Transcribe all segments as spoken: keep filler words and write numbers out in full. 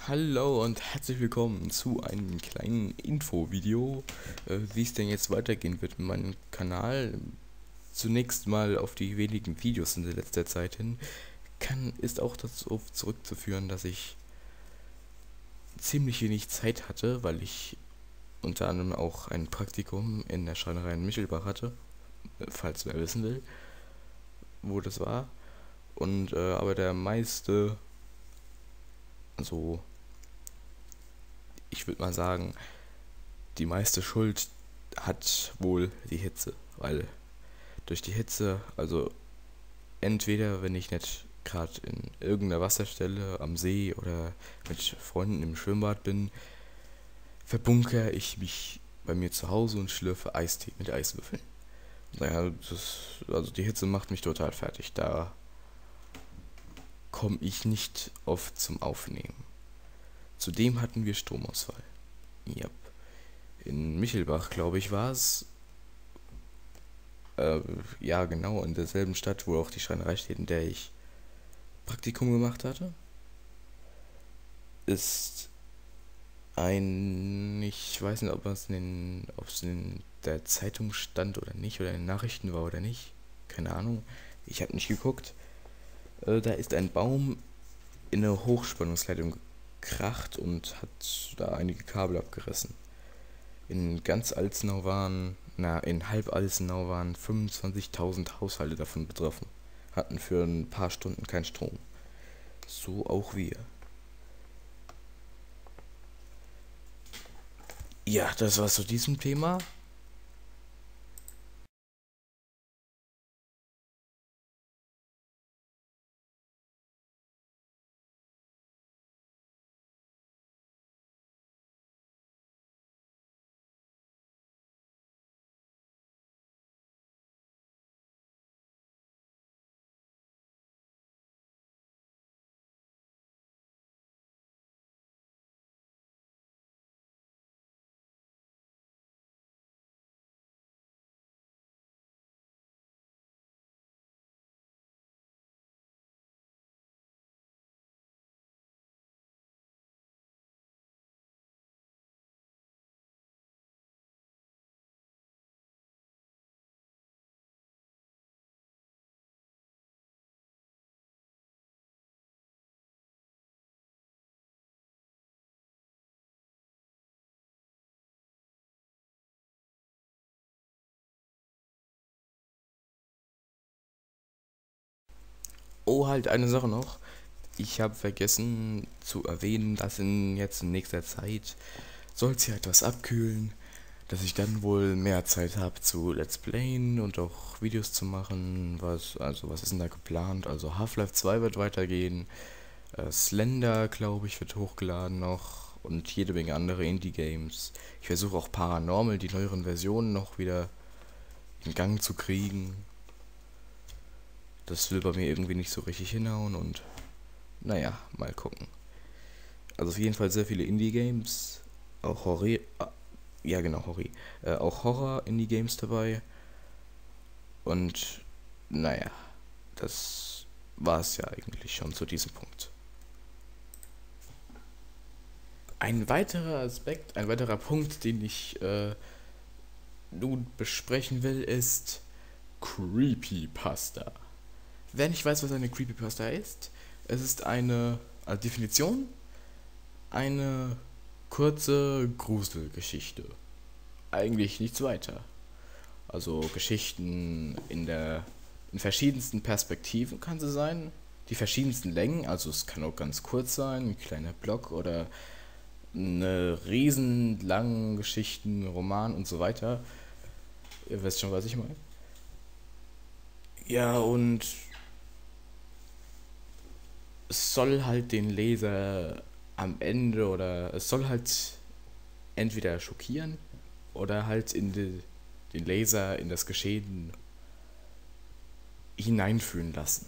Hallo und herzlich willkommen zu einem kleinen Infovideo, äh, wie es denn jetzt weitergehen wird mit meinem Kanal. Zunächst mal auf die wenigen Videos in der letzter Zeit hin, kann ist auch darauf zurückzuführen, dass ich ziemlich wenig Zeit hatte, weil ich unter anderem auch ein Praktikum in der Schreinerei in Michelbach hatte, äh, falls wer wissen will, wo das war. Und äh, aber der meiste, also ich würde mal sagen, die meiste Schuld hat wohl die Hitze, weil durch die Hitze, also entweder wenn ich nicht gerade in irgendeiner Wasserstelle am See oder mit Freunden im Schwimmbad bin, verbunkere ich mich bei mir zu Hause und schlürfe Eistee mit Eiswürfeln. Naja, das, also die Hitze macht mich total fertig. Da komme ich nicht oft zum Aufnehmen. Zudem hatten wir Stromausfall. Ja, in Michelbach, glaube ich, war es. Äh, ja, genau, in derselben Stadt, wo auch die Schreinerei steht, in der ich Praktikum gemacht hatte, ist ein, ich weiß nicht, ob es in, den, ob es in der Zeitung stand oder nicht, oder in den Nachrichten war oder nicht, keine Ahnung, ich habe nicht geguckt. Äh, da ist ein Baum in eine Hochspannungsleitung gekracht und hat da einige Kabel abgerissen. In ganz Alzenau waren, na, in halb Alzenau waren fünfundzwanzigtausend Haushalte davon betroffen, hatten für ein paar Stunden keinen Strom. So auch wir. Ja, das war's zu diesem Thema. Oh, halt eine Sache noch. Ich habe vergessen zu erwähnen, dass in jetzt in nächster Zeit soll es ja etwas abkühlen, dass ich dann wohl mehr Zeit habe zu Let's Playen und auch Videos zu machen. Was, also was ist denn da geplant? Also Half-Life zwei wird weitergehen, äh, Slender, glaube ich, wird hochgeladen noch und jede Menge andere Indie-Games. Ich versuche auch Paranormal, die neueren Versionen noch wieder in Gang zu kriegen. Das will bei mir irgendwie nicht so richtig hinhauen und naja, mal gucken. Also auf jeden Fall sehr viele Indie-Games, auch Horror, ja genau, Horror, äh, auch Horror-Indie-Games dabei. Und naja, das war es ja eigentlich schon zu diesem Punkt. Ein weiterer Aspekt, ein weiterer Punkt, den ich äh, nun besprechen will, ist Creepypasta. Wer nicht weiß, was eine Creepypasta ist, es ist eine, als Definition, eine kurze Gruselgeschichte. Eigentlich nichts weiter. Also Geschichten in der in verschiedensten Perspektiven kann sie sein, die verschiedensten Längen, also es kann auch ganz kurz sein, ein kleiner Blog oder eine riesen langen Geschichten, Roman und so weiter. Ihr wisst schon, was ich meine. Ja, und es soll halt den Leser am Ende oder es soll halt entweder schockieren oder halt in die, den Leser in das Geschehen hineinfühlen lassen.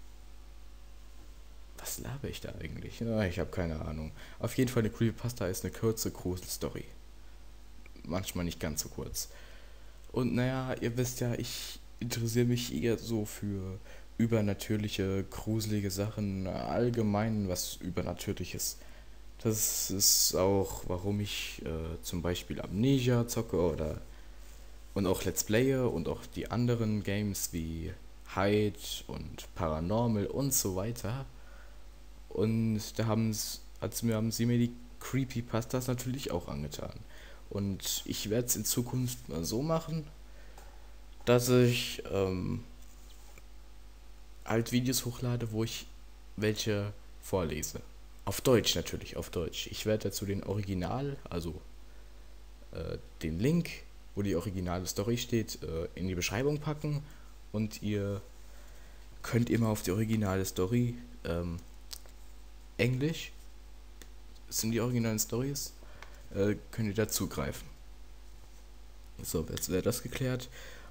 Was laber ich da eigentlich? Ja, ich habe keine Ahnung. Auf jeden Fall eine Creepypasta ist eine kurze Gruselstory. Manchmal nicht ganz so kurz. Und naja, ihr wisst ja, ich interessiere mich eher so für übernatürliche, gruselige Sachen, allgemein was Übernatürliches. Das ist auch, warum ich äh, zum Beispiel Amnesia zocke oder und auch Let's Playe und auch die anderen Games wie Hyde und Paranormal und so weiter. Und da haben's, hat's mir, haben sie mir die Creepypastas natürlich auch angetan. Und ich werde es in Zukunft mal so machen, dass ich ähm, halt Videos hochlade, wo ich welche vorlese. Auf Deutsch natürlich, auf Deutsch. Ich werde dazu den Original, also äh, den Link, wo die originale Story steht, äh, in die Beschreibung packen und ihr könnt immer auf die originale Story, ähm, Englisch, das sind die originalen Stories, äh, könnt ihr da zugreifen. So, jetzt wäre das geklärt.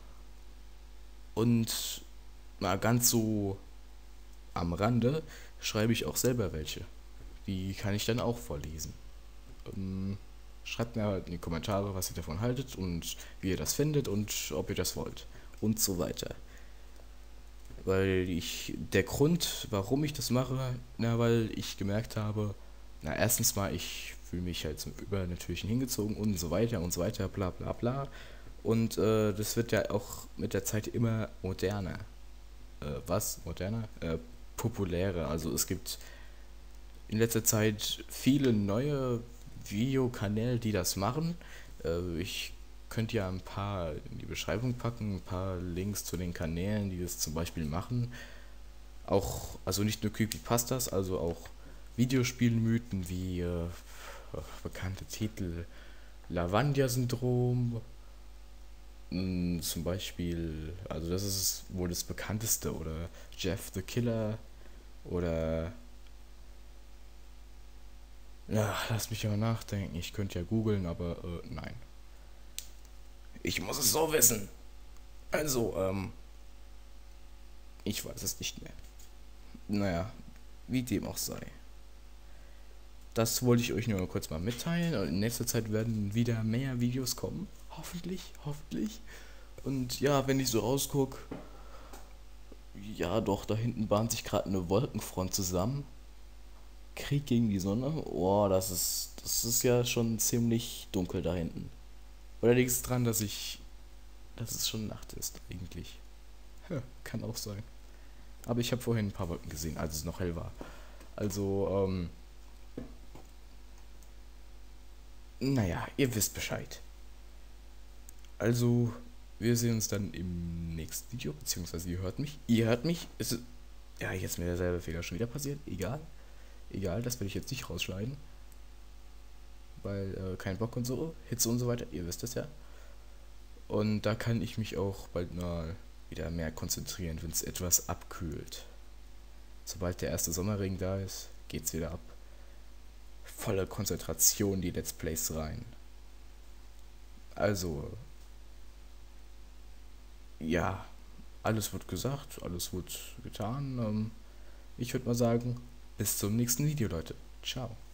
Und mal ganz so am Rande schreibe ich auch selber welche. Die kann ich dann auch vorlesen. Ähm, schreibt mir halt in die Kommentare, was ihr davon haltet und wie ihr das findet und ob ihr das wollt. Und so weiter. Weil ich, der Grund, warum ich das mache, na, weil ich gemerkt habe, na, erstens mal, ich fühle mich halt zum Übernatürlichen hingezogen und so weiter und so weiter, bla bla bla. Und äh, das wird ja auch mit der Zeit immer moderner. Äh, was? Moderner? Äh, populärer. Also es gibt in letzter Zeit viele neue Videokanäle, die das machen. Äh, ich könnte ja ein paar in die Beschreibung packen, ein paar Links zu den Kanälen, die das zum Beispiel machen. Auch, also nicht nur Creepypastas, also auch Videospielmythen wie äh, bekannte Titel Lavandia-Syndrom, mh, zum Beispiel, also das ist wohl das bekannteste, oder Jeff the Killer, oder, ja, lass mich mal nachdenken, ich könnte ja googeln, aber äh, nein. Ich muss es so wissen. Also, ähm, ich weiß es nicht mehr. Naja, wie dem auch sei. Das wollte ich euch nur kurz mal mitteilen. Und in nächster Zeit werden wieder mehr Videos kommen. Hoffentlich, hoffentlich. Und ja, wenn ich so rausgucke, ja doch, da hinten bahnt sich gerade eine Wolkenfront zusammen. Krieg gegen die Sonne. Oh, das ist, das ist ja schon ziemlich dunkel da hinten. Oder liegt es dran, dass ich, dass es schon Nacht ist eigentlich? Ja, kann auch sein. Aber ich habe vorhin ein paar Wolken gesehen, als es noch hell war. Also, ähm, naja, ihr wisst Bescheid. Also, wir sehen uns dann im nächsten Video, beziehungsweise ihr hört mich. Ihr hört mich. Es ist, ja, jetzt mir derselbe Fehler schon wieder passiert. Egal. Egal, das werde ich jetzt nicht rausschneiden. Weil äh, kein Bock und so, Hitze und so weiter, ihr wisst es ja. Und da kann ich mich auch bald mal wieder mehr konzentrieren, wenn es etwas abkühlt. Sobald der erste Sommerregen da ist, geht's wieder ab. Volle Konzentration die Let's Plays rein. Also, ja, alles wird gesagt, alles wird getan. Ähm, ich würde mal sagen, bis zum nächsten Video, Leute. Ciao.